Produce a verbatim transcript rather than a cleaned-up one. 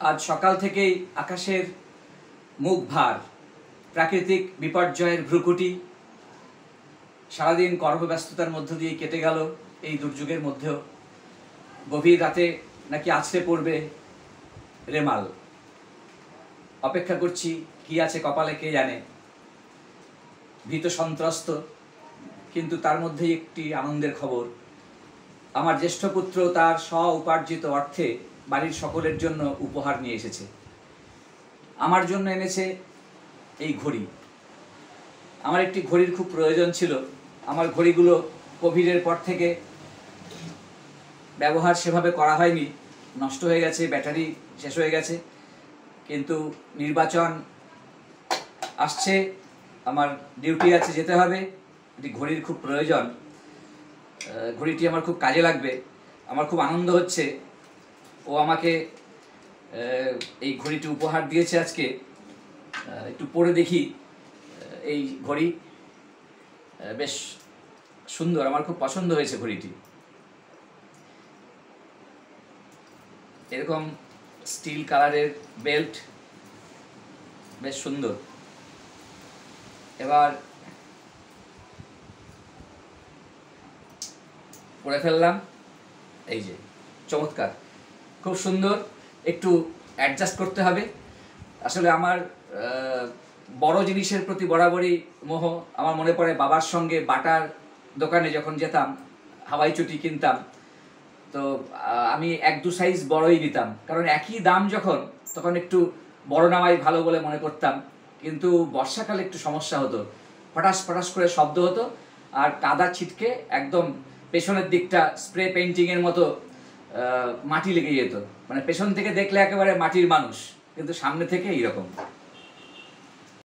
আজ সকাল থেকেই আকাশের মুখ ভার, প্রাকৃতিক বিপর্যয়ের ভ্রুকুটি। সারাদিন কর্মব্যস্ততার মধ্য দিয়ে কেটে গেল। এই দুর্যোগের মধ্যেও গভীর রাতে নাকি আছড়ে পড়বে রেমাল। অপেক্ষা করছি, কি আছে কপালে কে জানে। ভীত সন্ত্রস্ত, কিন্তু তার মধ্যেই একটি আনন্দের খবর। আমার জ্যেষ্ঠ পুত্র তার স্ব উপার্জিত অর্থে বাড়ির সকলের জন্য উপহার নিয়ে এসেছে। আমার জন্য এনেছে এই ঘড়ি। আমার একটি ঘড়ির খুব প্রয়োজন ছিল। আমার ঘড়িগুলো কোভিডের পর থেকে ব্যবহার সেভাবে করা হয়নি, নষ্ট হয়ে গেছে, ব্যাটারি শেষ হয়ে গেছে। কিন্তু নির্বাচন আসছে, আমার ডিউটি আছে, যেতে হবে। একটি ঘড়ির খুব প্রয়োজন। ঘড়িটি আমার খুব কাজে লাগবে। আমার খুব আনন্দ হচ্ছে ও আমাকে এই ঘড়িটি উপহার দিয়েছে আজকে। একটু পরে দেখি। এই ঘড়ি বেশ সুন্দর, আমার খুব পছন্দ হয়েছে ঘড়িটি। এরকম স্টিল কালারের বেল্ট, বেশ সুন্দর। এবার পরে ফেললাম। এই যে চমৎকার, খুব সুন্দর। একটু অ্যাডজাস্ট করতে হবে। আসলে আমার বড় জিনিসের প্রতি বরাবরই মোহ। আমার মনে পড়ে বাবার সঙ্গে বাটার দোকানে যখন যেতাম, হাওয়াই চটি কিনতাম, তো আমি এক দু সাইজ বড়ই নিতাম, কারণ একই দাম যখন, তখন একটু বড় নেওয়াই ভালো বলে মনে করতাম। কিন্তু বর্ষাকালে একটু সমস্যা হতো, ফটাস ফটাস করে শব্দ হতো, আর কাদা ছিটকে একদম পেছনের দিকটা স্প্রে পেইন্টিংয়ের মতো মাটি লেগে যেত। মানে পেছন থেকে দেখলে একেবারে মাটির মানুষ, কিন্তু সামনে থেকে এইরকম।